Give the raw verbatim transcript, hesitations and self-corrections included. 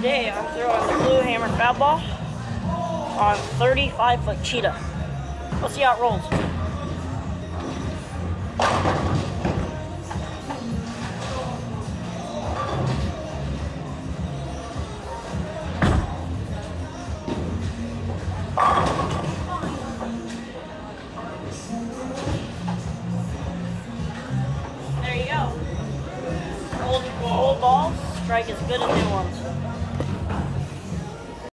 Today I'm throwing the Blue Hammer Foul Ball on thirty-five foot cheetah. Let's see how it rolls. There you go. Old, old balls strike as good as new ones.